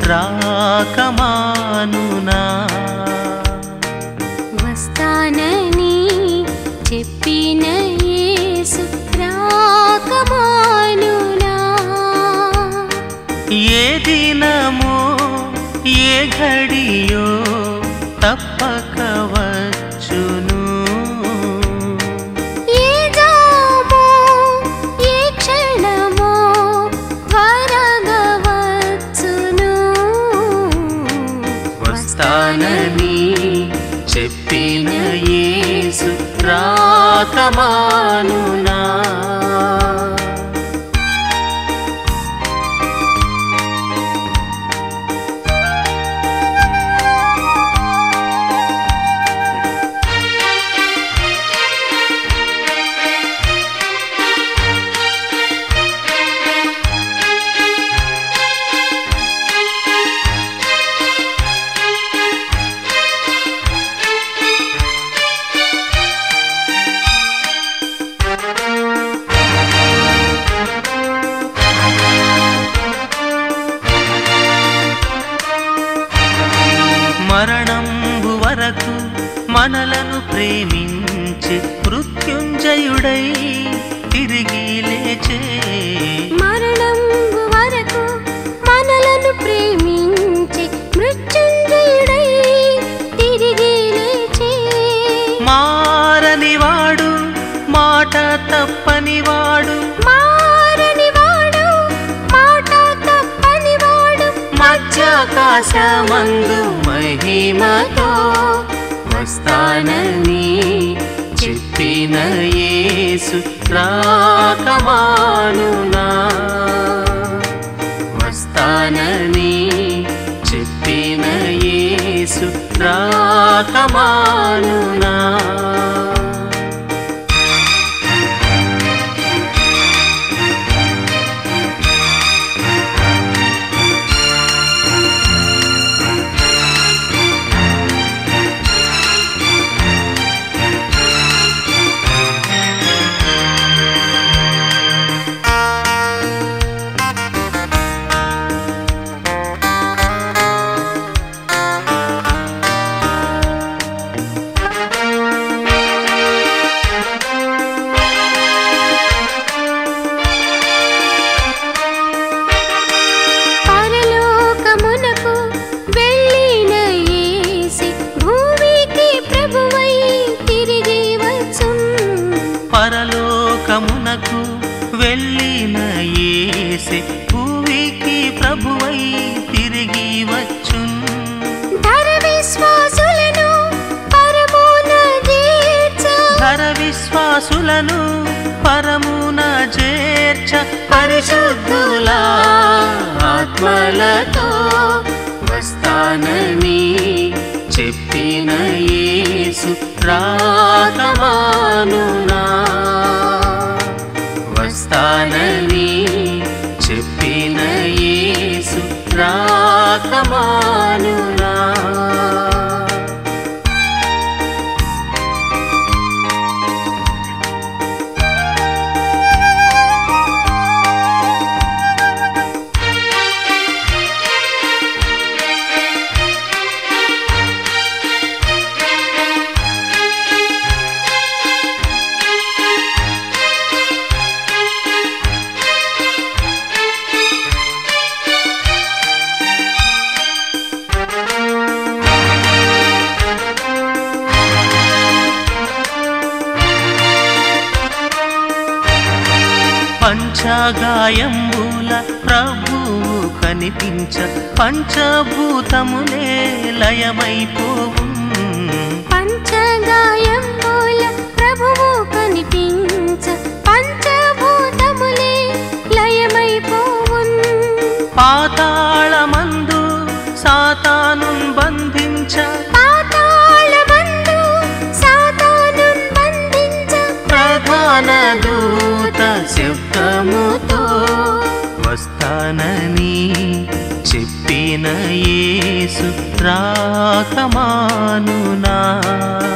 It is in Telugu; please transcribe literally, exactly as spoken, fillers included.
రాకమానునా వస్తానని చెప్పిన యేసు రాకమానునా ఏ దినమో ఏ ఘడియో తప్పక వచ్చును ఏ జామో ఏ క్షణమో త్వరగా వచ్చును వస్తానని చెప్పిన యేసు రాకమానునా మరణంబు వరకు మనలను ప్రేమించి మృత్యుంజయుడై తిరిగి లేచే మరణంబు వరకు మనలను ప్రేమించి మృత్యుంజయుడై తిరిగి లేచే మారనివాడు మాట తప్పనివాడు మారనివాడు మాట తప్పనివాడు మధ్యాకాశమందు మహిమతో వస్తానని చెప్పిన యేసు రాకమానునా వస్తానని చెప్పిన యేసు రాకమానునా పరలోకమునకు వెళ్ళిన యేసే భూమికి ప్రభువై తిరిగి వచ్చును ధర విశ్వాసులను పరమున చేర్చ ధర విశ్వాసులను పరమున చేర్చ పరిశుద్ధుల ఆత్మలతో వస్తానని చెప్పిన యేసు రాకమానునా వస్తానని చెప్పిన యేసు రాకమానునా పంచగాయంబుల ప్రభువు కనిపించ పంచభూతములే లయమైపోవు పంచగాయంబుల ప్రభువు కనిపించ పంచభూతములే లయమైపోవు పాతాళమందు సాతానున్ బంధించ పాతాళమందు సాతానున్ బంధించ ప్రధాన దూత శబ్దముతో వస్తానని చెప్పిన యేసు రాకమానునా